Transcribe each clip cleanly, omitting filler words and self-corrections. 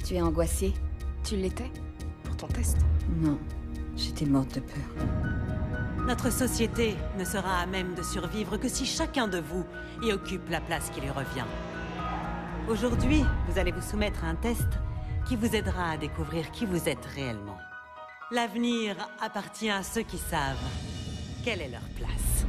Tu es angoissée? Tu l'étais? Pour ton test? Non, j'étais morte de peur. Notre société ne sera à même de survivre que si chacun de vous y occupe la place qui lui revient. Aujourd'hui, vous allez vous soumettre à un test qui vous aidera à découvrir qui vous êtes réellement. L'avenir appartient à ceux qui savent quelle est leur place.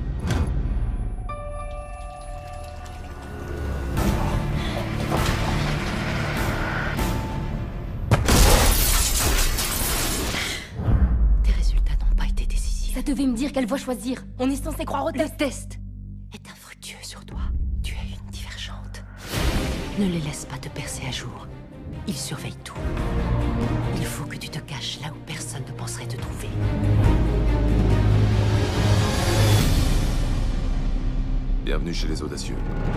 Tes résultats n'ont pas été décisifs. Ça devait me dire quelle voie choisir. On est censé croire au test. Le test est infructueux sur toi. Tu es une divergente. Ne les laisse pas te percer à jour. Ils surveillent tout. Il faut que tu te caches là où personne ne penserait te trouver. Bienvenue chez les audacieux.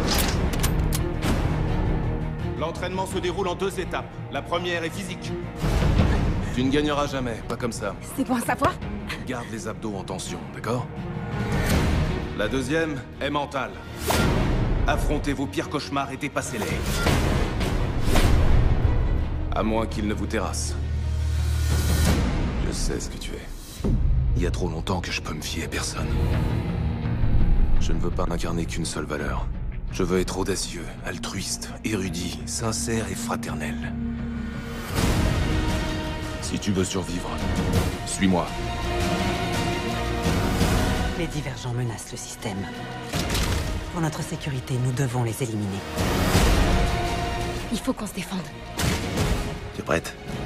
L'entraînement se déroule en 2 étapes. La première est physique. Tu ne gagneras jamais, pas comme ça. C'est bon à savoir? Garde les abdos en tension, d'accord? La deuxième est mentale. Affrontez vos pires cauchemars et dépassez-les. À moins qu'ils ne vous terrassent. Je sais ce que tu es. Il y a trop longtemps que je peux me fier à personne. Je ne veux pas n'incarner qu'une seule valeur. Je veux être audacieux, altruiste, érudit, sincère et fraternel. Si tu veux survivre, suis-moi. Les divergents menacent le système. Pour notre sécurité, nous devons les éliminer. Il faut qu'on se défende. Tu es prête?